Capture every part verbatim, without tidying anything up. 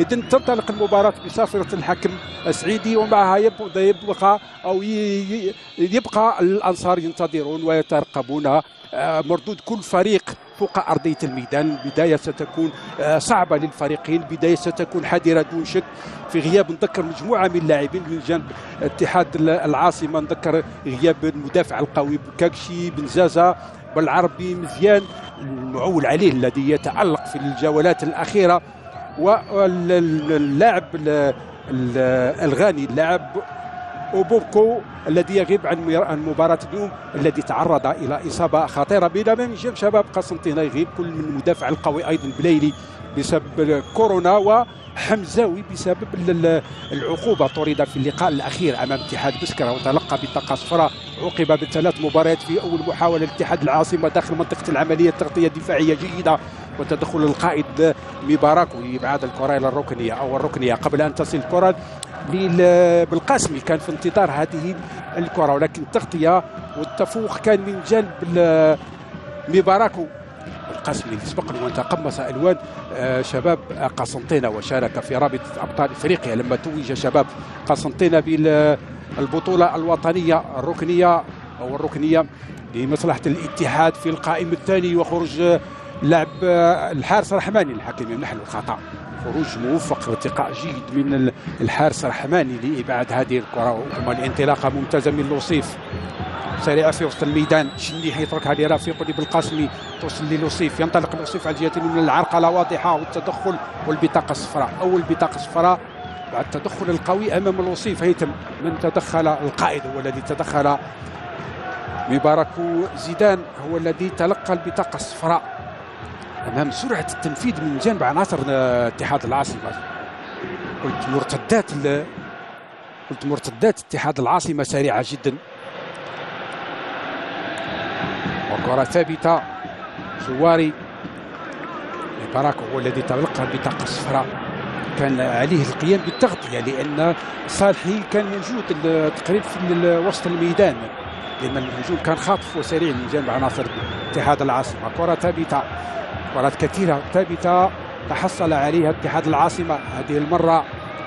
إذن تنطلق المباراة بصافرة الحكم السعيدي، ومعها يبقى أو يبقى الأنصار ينتظرون ويترقبون مردود كل فريق فوق أرضية الميدان. بداية ستكون صعبة للفريقين، بداية ستكون حذرة دون شك، في غياب نذكر مجموعة من اللاعبين من جانب اتحاد العاصمة. نذكر غياب المدافع القوي بكاكشي، بن زازا، بالعربي، مزيان، المعول عليه الذي يتألق في الجولات الأخيرة، واللاعب الغاني اللاعب أوبوكو الذي يغيب عن مباراة اليوم، الذي تعرض إلى إصابة خطيرة. بينما من جانب شباب قسنطينة يغيب كل من المدافع القوي أيضا بليلي بسبب كورونا، وحمزاوي بسبب العقوبة. طرد في اللقاء الأخير أمام اتحاد بسكرة وتلقى بطاقة صفراء، عوقب بثلاث مباريات في أول محاولة لاتحاد العاصمة داخل منطقة العملية. تغطية دفاعية جيدة وتدخل القائد ميباراكو لإبعاد الكرة إلى الركنية أو الركنية قبل أن تصل الكرة بالقاسمي. كان في انتظار هذه الكرة، ولكن التغطية والتفوق كان من جانب ميباراكو. القاسمي اللي سبق له وتقمص ألوان شباب قسنطينة وشارك في رابطة أبطال إفريقيا لما توج شباب قسنطينة بالبطولة الوطنية الركنية أو الركنية لمصلحة الاتحاد في القائم الثاني، وخروج لاعب الحارس الرحماني الحكم يمنح له الخطأ. خروج موفق وارتقاء جيد من الحارس الرحماني لإبعاد هذه الكرة. ثم الانطلاقة ممتازة من لوصيف، سريعة في وسط الميدان، شنيح يتركها لرفيقه بالقاسمي، توصل للوصيف، ينطلق لوصيف على الجهة اليمنى، العرقلة واضحة والتدخل والبطاقة الصفراء. أول بطاقة صفراء بعد التدخل القوي أمام الوصيف. هيثم من تدخل، القائد هو الذي تدخل، ميباراكو زيدان هو الذي تلقى البطاقة الصفراء امام سرعه التنفيذ من جانب عناصر اتحاد العاصمه. قلت مرتدات قلت مرتدات اتحاد العاصمه سريعه جدا، وكره ثابته. زواري، ميباراكو هو الذي تلقى البطاقه الصفراء، كان عليه القيام بالتغطيه لان صالحي كان موجود تقريبا في وسط الميدان، لان الهجوم كان خاطف وسريع من جانب عناصر اتحاد العاصمه. كره ثابته، كرات كثيرة ثابتة تحصل عليها اتحاد العاصمة. هذه المرة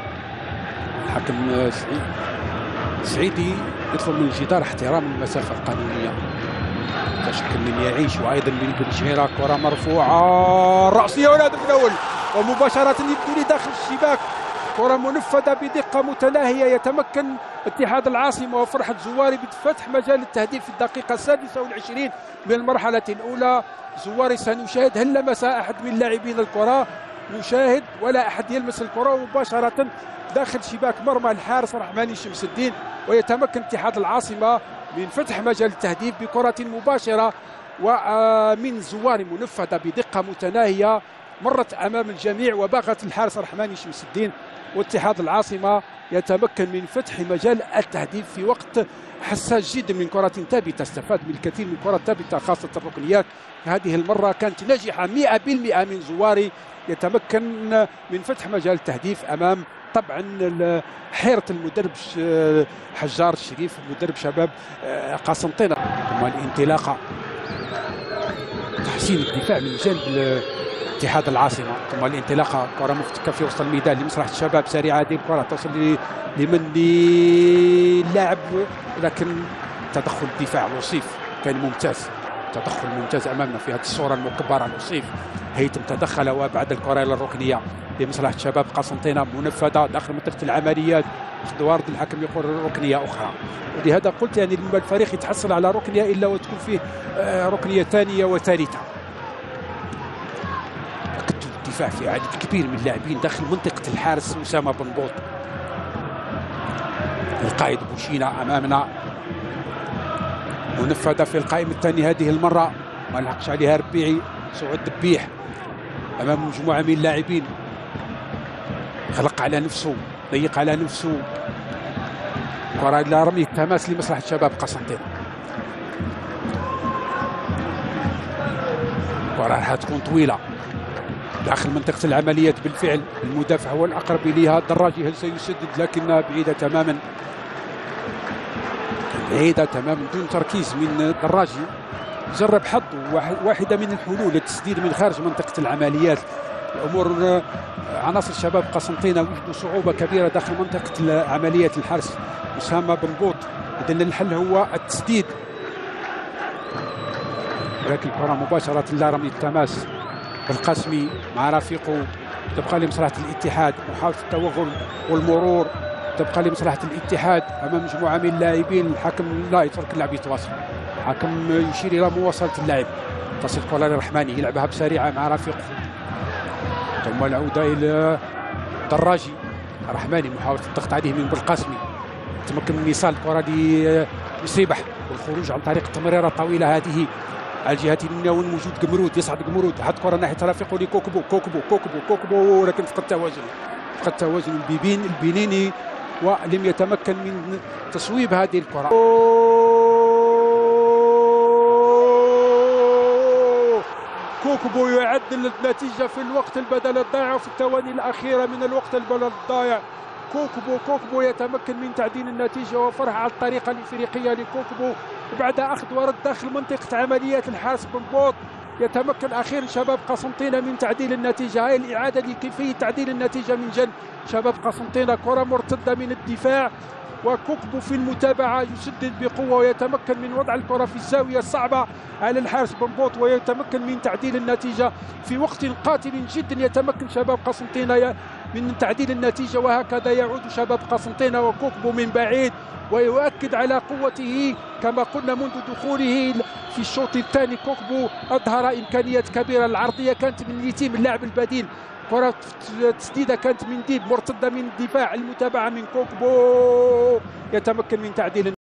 الحكم السعيدي يطلب من الجدار احترام المسافة القانونية كشكل من يعيش، وأيضا من بن شهيرة. كرة مرفوعة رأسية والهدف الأول، ومباشرة يبدو داخل الشباك. كرة منفذة بدقة متناهية، يتمكن اتحاد العاصمة وفرحة زواري بفتح مجال التهديف في الدقيقة السادسة والعشرين من المرحلة الأولى. زواري سنشاهد هل لمس أحد من لاعبين الكرة، نشاهد ولا أحد يلمس الكرة مباشرة داخل شباك مرمى الحارس الرحماني شمس الدين، ويتمكن اتحاد العاصمة من فتح مجال التهديف بكرة مباشرة ومن زواري منفذة بدقة متناهية، مرت أمام الجميع وباغت الحارس الرحماني شمس الدين. واتحاد العاصمة يتمكن من فتح مجال التهديف في وقت حساس جدا من كرة ثابتة. استفاد من الكثير من كرة ثابتة خاصة الركنيات. هذه المرة كانت ناجحة مئة بالمئة من زواري، يتمكن من فتح مجال التهديف أمام طبعا حيرة المدرب حجار الشريف مدرب شباب قسنطينة. ثم الانطلاقة، تحسين الدفاع من جانب اتحاد العاصمة. ثم الانطلاقة، كرة مفتكة في وسط الميدان لمصلحة الشباب، سريعة هذه الكرة توصل لمن اللاعب، لكن تدخل الدفاع الوصيف كان ممتاز، تدخل ممتاز أمامنا في هذه الصورة المكبرة. الوصيف هيثم تدخل وبعد الكرة إلى الركنية لمصلحة شباب قسنطينة، منفذة داخل منطقة العمليات. ادوارد الحكم يقول ركنية أخرى، ولهذا قلت يعني لما الفريق يتحصل على ركنية إلا وتكون فيه ركنية ثانية وثالثة. الدفاع في عدد كبير من اللاعبين داخل منطقة الحارس أسامة بن بوط. القائد بوشينا أمامنا، منفذة في القائم الثاني هذه المرة، ما لحقش عليها ربيعي. سعود دبيح أمام مجموعة من اللاعبين، غلق على نفسه، ضيق على نفسه. كرة إلى رمي التماس لمصلحة شباب قسنطينة. كرة حتكون طويلة داخل منطقة العمليات. بالفعل المدافع هو الأقرب إليها. الدراجي هل سيسدد؟ لكنها بعيدة تماما، بعيدة تماما دون تركيز من الدراجي. جرب حظه واحدة من الحلول التسديد من خارج منطقة العمليات، الامور عناصر شباب قسنطينه وجدوا صعوبه كبيره داخل منطقه عمليه الحرس. اسامه بن بوط، اذا الحل هو التسديد، ولكن الكره مباشره لا رمي التماس. بالقاسمي مع رفيقه، تبقى لمصلحه الاتحاد محاوله التوغل والمرور، تبقى لمصلحه الاتحاد امام مجموعه من اللاعبين. الحكم لا يترك اللاعب يتواصل، الحكم يشير الى مواصله اللاعب. تصل الكره للرحماني يلعبها بسريعه مع رفيقه، ثم العوده الى دراجي. الرحماني محاوله الضغط عليه من بالقاسمي، تمكن من ايصال الكره لمسيبح والخروج عن طريق التمريره الطويله هذه على الجهه اليمنى، وجود قمرود. يصعد قمرود، حط كره ناحيه رفيقه لكوكبو، كوكبو كوكبو كوكبو، ولكن فقد التوازن، فقد التوازن البيبين البنيني ولم يتمكن من تصويب هذه الكره. كوكبو يعدل النتيجه في الوقت البدل الضائع وفي الثواني الاخيره من الوقت البدل الضائع. كوكبو كوكبو يتمكن من تعديل النتيجه وفرح على الطريقه الافريقيه لكوكبو، وبعد اخذ ورد داخل منطقه عمليات الحارس بن بوط يتمكن اخيرا شباب قسنطينه من تعديل النتيجه. هاي الاعاده لكيفيه تعديل النتيجه من جنب شباب قسنطينه. كره مرتده من الدفاع وكوكبو في المتابعه يسدد بقوه ويتمكن من وضع الكره في الزاويه الصعبه على الحارس بن بوط ويتمكن من تعديل النتيجه في وقت قاتل جدا. يتمكن شباب قسنطينه من تعديل النتيجه، وهكذا يعود شباب قسنطينه وكوكبو من بعيد ويؤكد على قوته كما قلنا منذ دخوله في الشوط الثاني. كوكبو اظهر امكانيات كبيره، العرضيه كانت من يتيم اللاعب البديل، كره تسديده كانت من ديب مرتده من الدفاع، المتابعه من كوكبو يتمكن من تعديل